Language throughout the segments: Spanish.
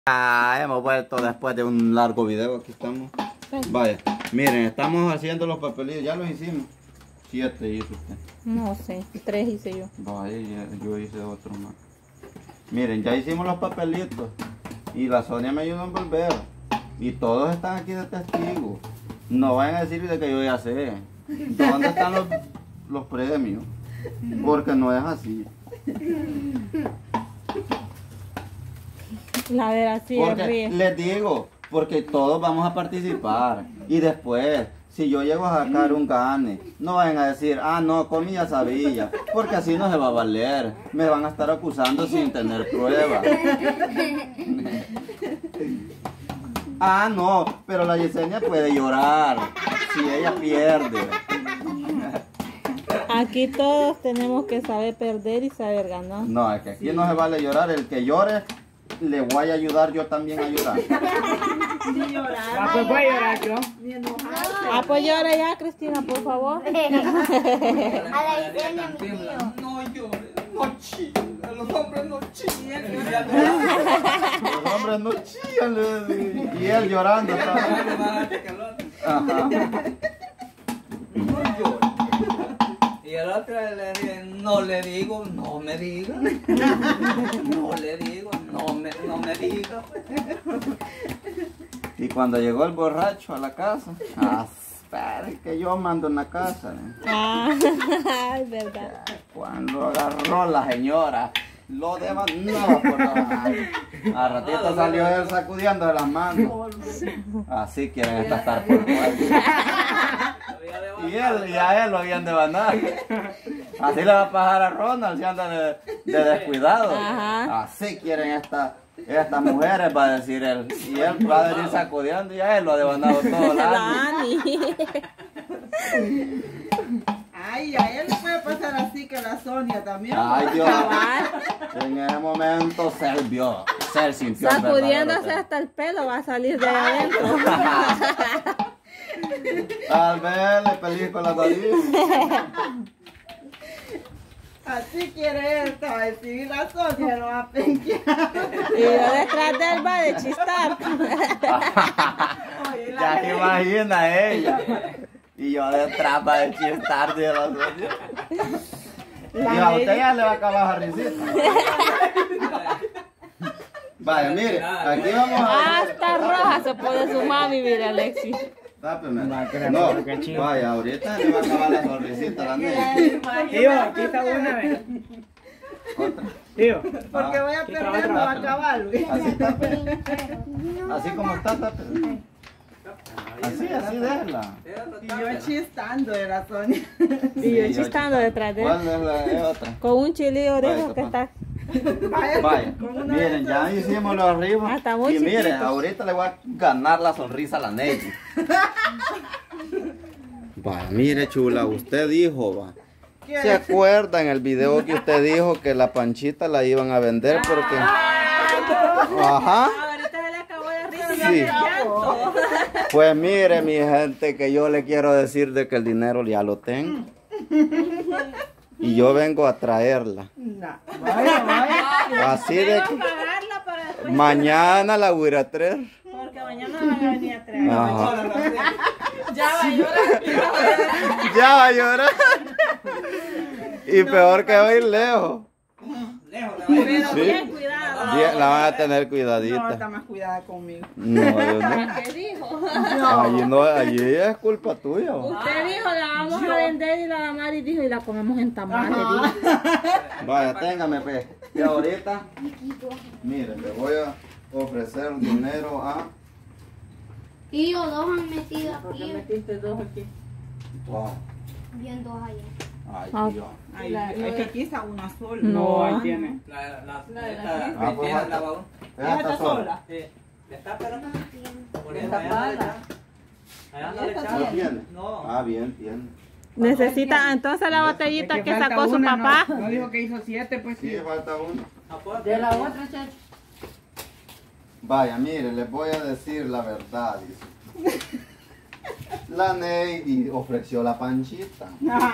Hemos vuelto después de un largo video. Aquí estamos. Vaya, miren, estamos haciendo los papelitos. Ya los hicimos. 7 hizo usted. No sé, 3 hice yo. Vaya, yo hice otro más. Miren, ya hicimos los papelitos. Y la Sonia me ayudó a envolver. Y todos están aquí de testigos. No vayan a decir de que yo ya sé. ¿Dónde están los premios? Porque no es así. La verdad sí Porque ríe. les digo, porque todos vamos a participar. Y después, si yo llego a sacar un gane, no vayan a decir, ah, no, Comi ya sabía. Porque así no se va a valer. Me van a estar acusando sin tener pruebas. Ah, no, pero la Yesenia puede llorar si ella pierde. Aquí todos tenemos que saber perder y saber ganar. No, es que aquí no se vale llorar. El que llore, le voy a ayudar yo también a llorar. Sí, llorar. Ah, pues voy a llorar yo. Ni enojarse. Ah, pues llora ya, Cristina, por favor. A la Yesenia, mi tío. No llores, no chilles, los hombres no chillan. Los hombres no chillan, y él llorando. Ajá. No llores. Y el otro le dije, no le digo, no me diga. No le digo, no me diga. Y cuando llegó el borracho a la casa, espere que yo mando en la casa. Ah, es verdad. Cuando agarró la señora, lo demandaba por la mano. A ratito salió él sacudiendo de las manos. Así quieren estar por fuera. Y a él lo habían de mandar. Así le va a pasar a Ronald si anda de descuidado. Ajá. Así quieren estas mujeres, va a decir él. Y él va a venir sacudiendo y a él lo ha demandado todo el año. Dani. Ay, a él le puede pasar así que la Sonia también. Ay, Dios. Cabal. En ese momento se sintió el Sacudiéndose verdadero hasta el pelo va a salir de adentro. Tal vez le pellizco la nariz. Así quiere él, ¿sabes? Si la Sonia lo va a penquear. Y yo detrás de él va de chistar. Oye, Ya se imagina ella. Y yo detrás va de chistar de la Sonia. Y a usted ya le va a acabar la risita. Vaya, mire, aquí vamos a... Hasta roja se pone su mami, mire, Alexis. Tápeme. No, vaya, ahorita le va a acabar la sonrisita a la niña. Tío, aquí está una vez. Otra. Tío. Porque voy a perder, no va a acabar, Luis. Así tápeme. Así como está, tápeme. Así déjala. Y yo chistando de la Sonia. Y yo chistando detrás de él. ¿Cuál es la otra? Con un chilillo de Vaya, esos que papá. está. Vaya, miren, ya hicimos los arriba. Hasta muy y miren, chiquito. ahorita le voy a ganar la sonrisa a la Nelly. Vaya, mire, chula, usted dijo, va. ¿Se acuerda en el video que usted dijo que la panchita la iban a vender porque... Ajá. Ahorita se le acabó de risa. Sí. Pues mire, mi gente, que yo le quiero decir de que el dinero ya lo tengo. Y yo vengo a traerla. No. Vaya. Así de que Pagarla para después. mañana la voy a ir a traer. Porque mañana van a venir a traer. Ajá. Ya va a llorar. Ya va a llorar. Y peor que va a ir lejos. Pero Sí. bien cuidado. Bien, la van a tener No, cuidadita. está más cuidada conmigo. No, yo no. ¿Qué dijo? Allí no, allí es culpa tuya. ¿O? Usted dijo, la vamos a vender y la Mari dijo, y la comemos en tamales. dijo. Vaya, téngame, pues. Y ahorita, mire, le voy a ofrecer dinero a... Tío, dos han metido ¿Por qué aquí. metiste dos aquí? Wow. Bien, dos allá. Ay, Dios. Ay, es que aquí está una sola. No, ahí tiene. Ah, pues falta. Ella está sola. ¿Está pero no? Está mala. ¿No tiene? No. Ah, bien, tiene. Necesita entonces la botellita Es que falta sacó su una, papá. No dijo que hizo 7, pues Sí, sí. falta uno. De la otra, chacho. Vaya, mire, les voy a decir la verdad, dice. La Neidi ofreció la panchita.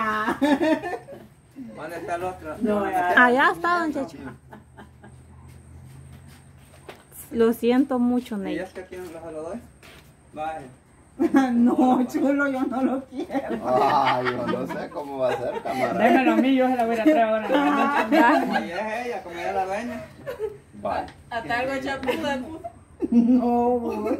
¿Dónde está el otro? No, Allá está, don Checho. Lo siento mucho, ¿Y Ney. es que quién se lo doy? Vaya. No, chulo, yo no lo quiero. Ay, yo no sé cómo va a ser, camarada. Démelo a mí, yo se la voy a traer ahora. Y es ella, como ella es la dueña. Vale. Hasta algo chapuza. No,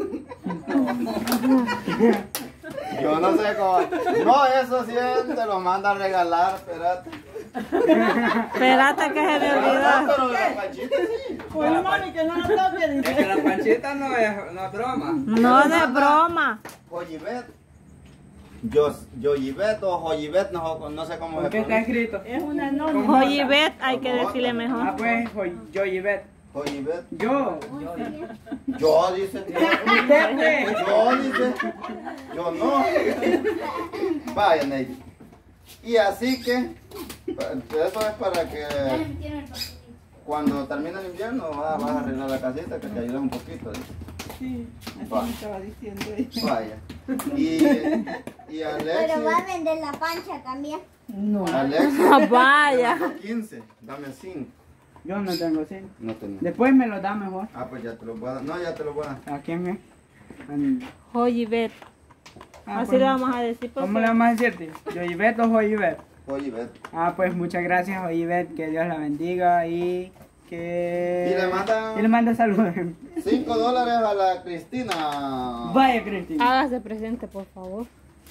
Yo no sé cómo. No, eso sí te lo manda a regalar, espérate. Espérate que se me olvidó. Pero la Panchita sí. pues mami, que no lo toque, Es dice. que la panchita no es broma. No de broma. Joyibet. Joyibet o Joyibet, no sé cómo ¿Por se qué está pronuncia. escrito? Es una anónima. Joyibet, hay que decirle Ah, mejor. pues, yo y Bet. Joyibet. Yo. Yo, dice. Usted, pues. Yo, dice. Yo no. Vaya, Ney. Y así que, eso es para que Ya le metieron el papelito. cuando termine el invierno vas a arreglar la casita, que te ayuda un poquito. Dice. Sí, así Va. me estaba diciendo ella. Vaya. Y Pero va a Alexis. vender la pancha también. No. Alexis. Vaya. me mandó 15. Dame 5. Yo no tengo 5. No tengo. Después me lo da mejor. Ah, pues ya te lo voy a dar. No, ya te lo voy a dar. ¿A quién me? Joyibet. Ah, Así pues, le vamos a decir. ¿Cómo porque- le vamos a decir? ¿Yo y Bet o Joyibet? Joyibet. Ah, pues muchas gracias, Joyibet. Que Dios la bendiga y que. Y le manda- Y le manda saludos. $5 a la Cristina. Vaya, Cristina. Hágase presente, por favor.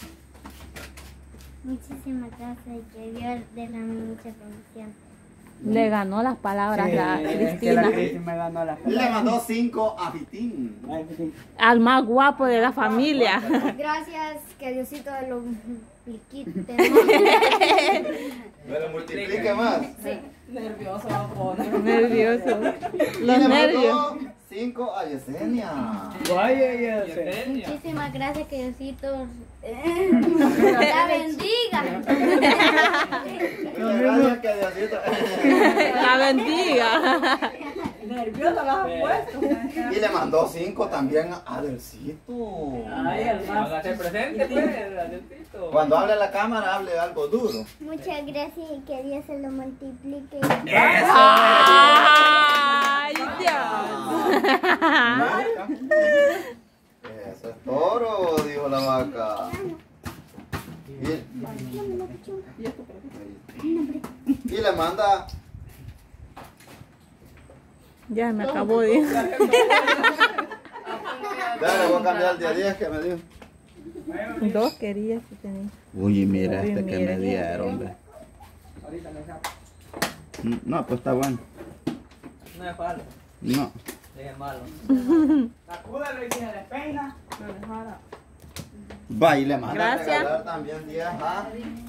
Muchísimas gracias y que Dios derrame mucha bendición. Le ganó las palabras la Sí, es que Cristina. la Cristina me ganó la Le mandó 5 a Fitín. Ay, sí. Al más guapo de la familia. Gracias, que Diosito lo multiplique. Me lo multiplique más. Nervioso va a poner. Nervioso. Y Los le nervios. mandó 5 a Yesenia. Vaya, ya sé. Muchísimas gracias, que Diosito la bendiga. Gracias que Diosito. La bendiga. Nerviosa la has puesto. Y le mandó 5 también a Adelcito. Ay, el más. Hágase presente, pues, Adelcito. Cuando hable a la cámara, hable algo duro. Muchas gracias y que Dios se lo multiplique. Ay, Dios. Eso es toro, dijo la vaca. Y le manda. Ya me acabó de. Dale, voy a cambiar el día 10 que me dio. 2 querías que tenía. Uy, mira Uy, este que mira. me dieron, ve. No, pues está bueno. No es malo, No. es malo. Sacúdalo y si se despeina. Va, y le manda Gracias. a regalar también 10 a.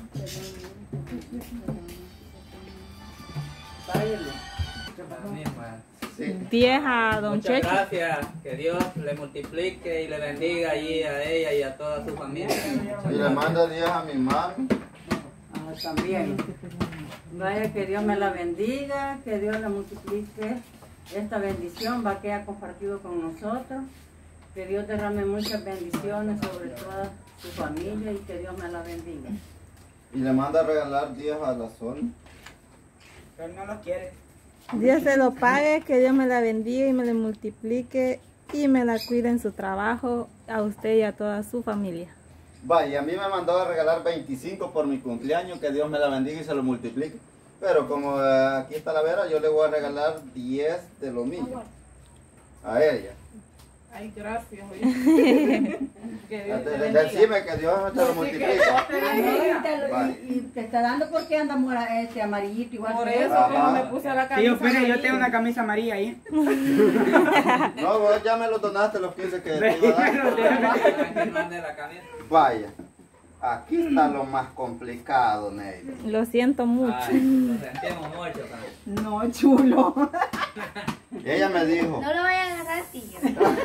Sí. 10 a Don Muchas Checho. gracias, que Dios le multiplique y le bendiga allí a ella y a toda su familia. Y le manda 10 a mi mami. Ah, también. Vaya, que Dios me la bendiga, que Dios le multiplique esta bendición, va que ha compartido con nosotros. Que Dios derrame muchas bendiciones sobre toda su familia y que Dios me la bendiga. Y le manda a regalar 10 a la Sol. Pero no lo quiere. Dios se lo pague, que Dios me la bendiga y me le multiplique y me la cuide en su trabajo a usted y a toda su familia. Va, y a mí me mandó a regalar 25 por mi cumpleaños, que Dios me la bendiga y se lo multiplique. Pero como aquí está la Vera, yo le voy a regalar 10 de lo mío. A ella. Ay, gracias. Oye. Que Dios te bendiga. Decime que Dios te lo multiplique. Y te está dando porque anda amarillito igual Por que eso Ajá. como me puse la camisa. Tío, espere, yo amarilla. tengo una camisa amarilla ahí. No, vos ya me lo donaste los 15 que te iba a dar. Que mande la camisa. Vaya, aquí está lo más complicado, Ney. Lo siento mucho. Ay, lo sentimos mucho. Pan. No, chulo. Ella me dijo, No lo vaya a agarrar, tío.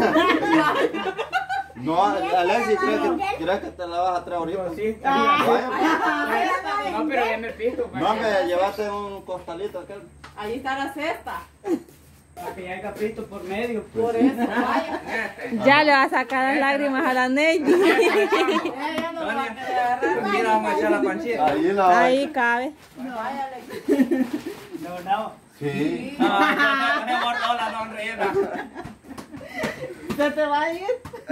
no, Alexis, ¿crees que te la vas a traer ahorita? Sí, Vaya, no, pero ya me pisto. no me llevaste un costalito aquel. Ahí está la cesta. Para que haya pisto por medio. Por eso, vaya. Ya le va a sacar las lágrimas a la Ney. Ella no lo va a querer agarrar. Aquí la vamos a echar la panchita. Ahí la Ahí cabe. No, vaya, No, no. Sí. No, no, no, no, no, la sonrisa. ¿Se te va a ir?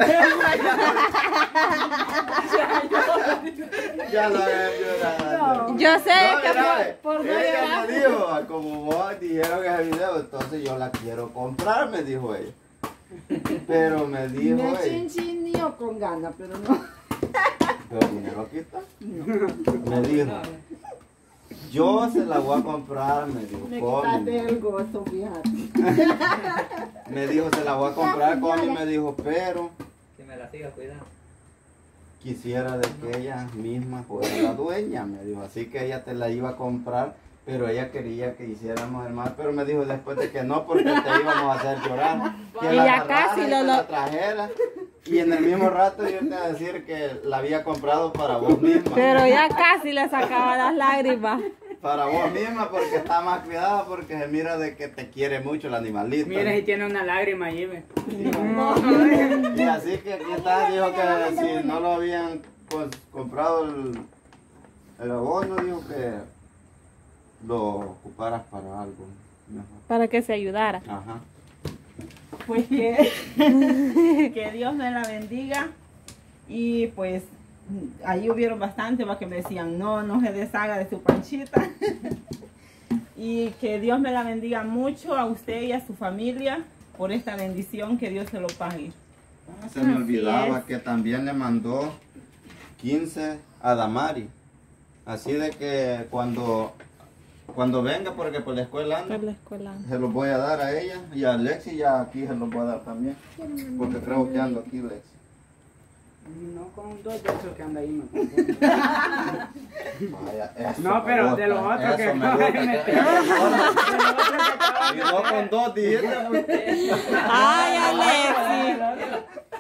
Ya lo había llorado. Yo sé No, que mira, por no ella llorar. me dijo, como vos dijeron en el video, entonces yo la quiero comprar, me dijo ella. Pero me dijo Me ella. chinchinió con ganas, pero no. Pero dinero quita. Me dijo, yo se la voy a comprar, me dijo, Me Comi. quitaste el gozo, fíjate. Me dijo, se la voy a comprar, Comi, me dijo, pero Que me la siga cuidando. quisiera de que ella misma fuera la dueña, me dijo, así que ella te la iba a comprar, pero ella quería que hiciéramos el mal, pero me dijo después de que no, porque te íbamos a hacer llorar, que Y la ya agarrara casi y lo- te la trajera, y en el mismo rato yo te iba a decir que la había comprado para vos misma, Pero ya casi le sacaba las lágrimas. para vos misma, porque está más cuidada, porque se mira de que te quiere mucho el animalito. Mira si tiene una lágrima allí, ve. Y así que aquí está, dijo que si no lo habían comprado el abono, dijo que lo ocuparas para algo mejor. Para que se ayudara. Ajá. Pues que Dios me la bendiga. Y pues ahí hubieron bastante más que me decían, no se deshaga de su panchita. Y que Dios me la bendiga mucho a usted y a su familia por esta bendición, que Dios se lo pague. Se me Así olvidaba es. que también le mandó 15 a Damari. Así de que cuando venga, porque por la escuela anda, Por la escuela. se los voy a dar a ella y a Lexi, ya aquí se los voy a dar también. Porque creo que ando aquí, Lexi. No con dos de esos que anda ahí, me confundo. Vaya, eso No, pero me de los gusta, otros que eso me acaba de gusta, meter. Y no con dos, dijiste. Ay, Alexi.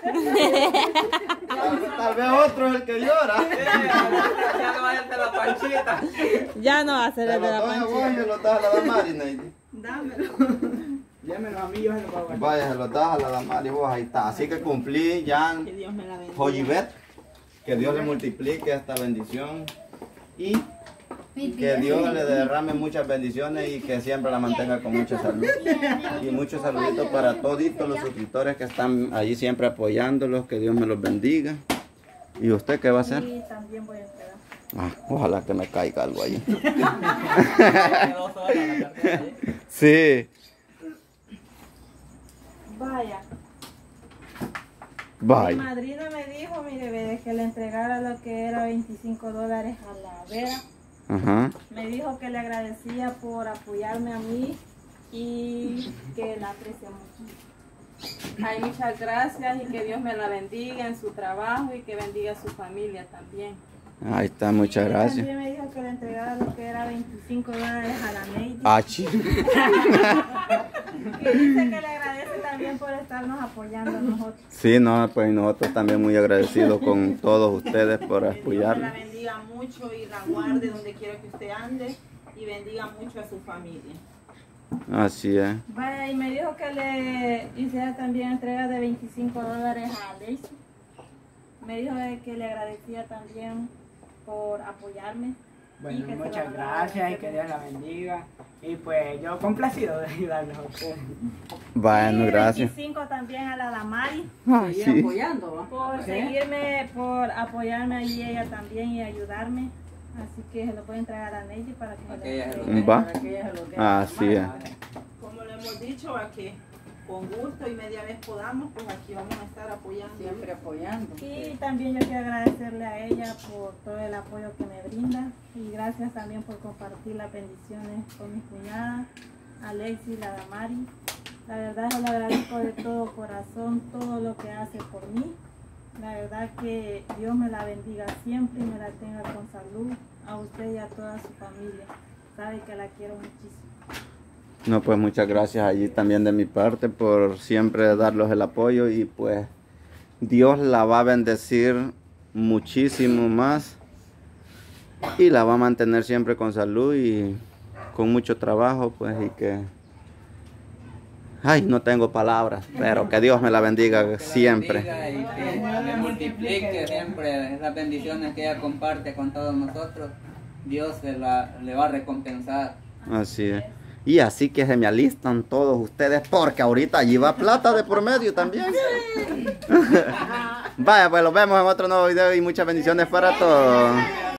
Tal vez otro es el que llora. Ya no vayas de la panchita. Ya no va a ser Te el lo de la doy a vos panchita. y lo das a la Damari, Neidi. Dámelo. Llámelo a mí, yo se lo voy a guardar. Vaya, se lo das a la Damari vos, ahí está. Así que cumplí, Jan, Que Dios me la bendiga. Joyibet. Que Dios le multiplique esta bendición. Y que Dios le derrame muchas bendiciones y que siempre la mantenga con mucha salud. Y muchos saluditos para toditos los suscriptores que están allí siempre apoyándolos. Que Dios me los bendiga. ¿Y usted qué va a hacer? Y también voy a entregar. Ah, ojalá que me caiga algo allí. Quedó sola la cartera ahí. Sí. Vaya. Mi Bye. madrina me dijo, mire, ve, que le entregara lo que era $25 a la Vera. Ajá. Me dijo que le agradecía por apoyarme a mí y que la aprecia mucho. Ay, muchas gracias y que Dios me la bendiga en su trabajo y que bendiga a su familia también. Ahí está, muchas Y gracias. también me dijo que le entregara lo que era $25 a la Neidi. Achi. Y dice que le agradece también por estarnos apoyando a nosotros. Sí, no, pues nosotros también muy agradecidos con todos ustedes por Que Dios me la apoyarnos. bendiga mucho y la guarde donde quiera que usted ande. Y bendiga mucho a su familia. Así es. Vaya, y me dijo que le hiciera también entrega de $25 a Daisy. Me dijo que le agradecía también por apoyarme. Bueno, Y que se lo muchas mandaba gracias y que Dios la bendiga. Y pues yo complacido de ayudarles a ustedes. Bueno, Y gracias. 25 también a la Damari Seguir Sí. apoyando, ¿va? por seguirme, por apoyarme allí ella también y ayudarme. Así que se lo puede entregar a Neji para que Para se que ella se lo lo dé. Va. Para que ella se lo dé. Así es. Como le hemos dicho, a que con gusto y media vez podamos, pues aquí vamos a estar apoyando. Siempre apoyando. Y también yo quiero agradecerle a ella por todo el apoyo que me brinda y gracias también por compartir las bendiciones con mis cuñadas, Alexis, la Damari. La verdad yo le agradezco de todo corazón todo lo que hace por mí. La verdad que Dios me la bendiga siempre y me la tenga con salud, a usted y a toda su familia. Sabe que la quiero muchísimo. No, pues muchas gracias allí también de mi parte por siempre darlos el apoyo y pues Dios la va a bendecir muchísimo más y la va a mantener siempre con salud y con mucho trabajo, pues, y que... Ay, no tengo palabras, pero que Dios me la bendiga Que la siempre. bendiga y que le multiplique siempre las bendiciones que ella comparte con todos nosotros. Dios le va a recompensar. Así es. Y así que se me alistan todos ustedes porque ahorita allí va plata de por medio también. Vaya, pues los vemos en otro nuevo video y muchas bendiciones para todos.